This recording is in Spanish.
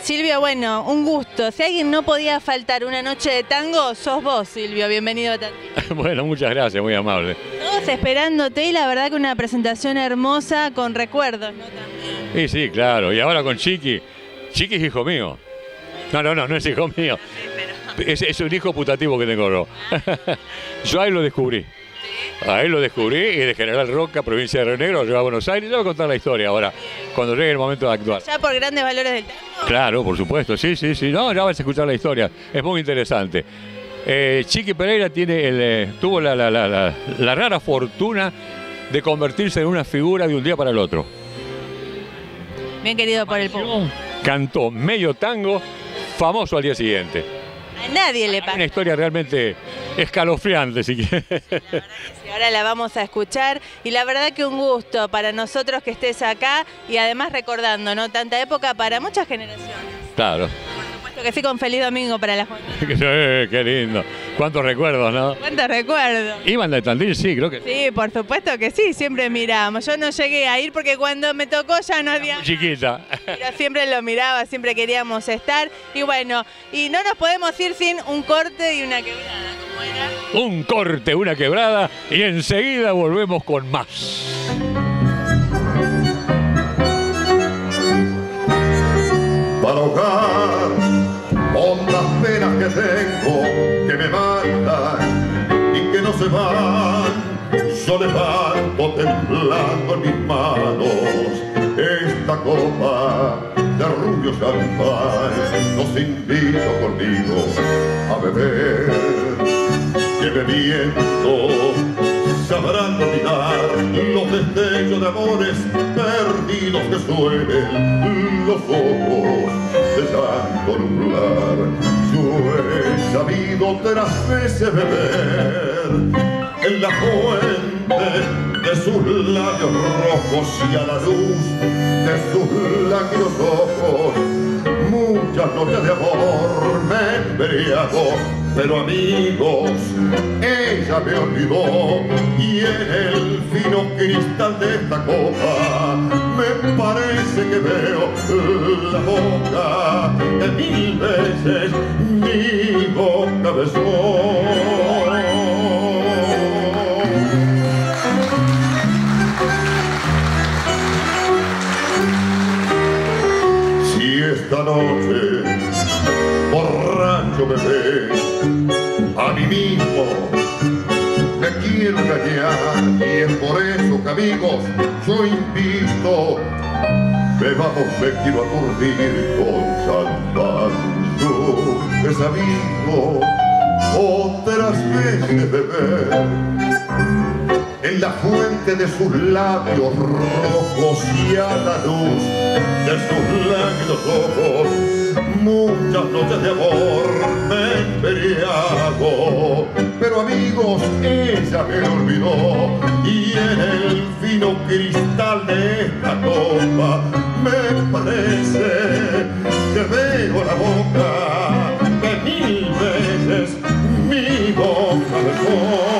Silvio, bueno, un gusto. Si alguien no podía faltar una noche de tango, sos vos, Silvio. Bienvenido a Tandil. Bueno, muchas gracias, muy amable. Todos esperándote y la verdad que una presentación hermosa con recuerdos, ¿no? También. Sí, claro. Y ahora con Chiqui. Chiqui es hijo mío. No es hijo mío. Es un hijo putativo que tengo yo. Yo ahí lo descubrí. Ahí lo descubrí y de General Roca, provincia de Río Negro, lo llevo a Buenos Aires. Yo voy a contar la historia ahora, cuando llegue el momento de actuar. ¿Ya por grandes valores del tango? Claro, por supuesto, sí. No, ya vas a escuchar la historia. Es muy interesante. Chiqui Pereira tuvo la rara fortuna de convertirse en una figura de un día para el otro. Bien querido por el público. Cantó medio tango, famoso al día siguiente. A nadie le pasa. Una historia realmente escalofriante, si quieres. La verdad que sí, ahora la vamos a escuchar y la verdad que un gusto para nosotros que estés acá y además recordando, ¿no? Tanta época para muchas generaciones. Claro. Por supuesto que sí, con feliz domingo para la juventud. Qué lindo. Cuántos recuerdos, ¿no? ¿Cuántos recuerdos? ¿Iban de Tandil? Sí, creo que sí. Sí, por supuesto que sí, siempre miramos. Yo no llegué a ir porque cuando me tocó ya no había... Muy chiquita. Pero siempre lo miraba, siempre queríamos estar. Y bueno, y no nos podemos ir sin un corte y una quebrada, ¿cómo era? Un corte, una quebrada y enseguida volvemos con más. Para ahogar hondas penas que tengo, que me matan y que no se van, yo levanto temblando en mis manos esta copa de rubio champán. Los invito conmigo a beber, que bebiendo sabrán dominar los destellos de amores perdidos que suelen los ojos de tanto nublar. Yo he sabido otras veces beber en la fuente de sus labios rojos y a la luz de sus lágrimas ojos. Muchas noches de amor me embriago, pero amigos, ella me olvidó y en el fino cristal de esta copa me parece que veo la boca que mil veces mi boca besó. Si esta noche borracho me ve a mí mismo, me quiero engañar y es por eso que amigos yo invito, bebamos, me quiero aturdir con champán. Yo he sabido otras veces beber en la fuente de sus labios rojos y a la luz de sus lágrimas ojos. Muchas noches de amor me embriago, pero amigos, ella me olvidó y en el fino cristal de esta copa me parece que veo la boca que mil veces mi boca besó.